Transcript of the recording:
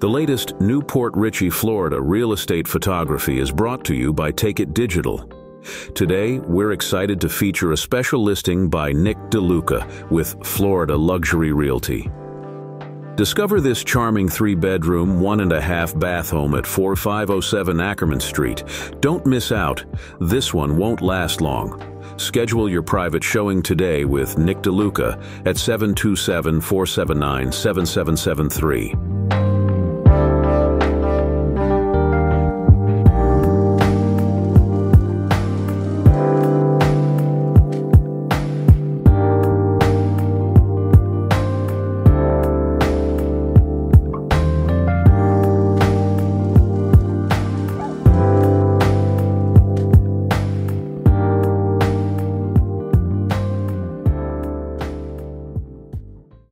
The latest Newport Richey, Florida real estate photography is brought to you by Take It Digital. Today, we're excited to feature a special listing by Nick DeLuca with Florida Luxury Realty. Discover this charming 3-bedroom, 1.5-bath home at 4507 Ackerman Street. Don't miss out. This one won't last long. Schedule your private showing today with Nick DeLuca at 727-479-7773.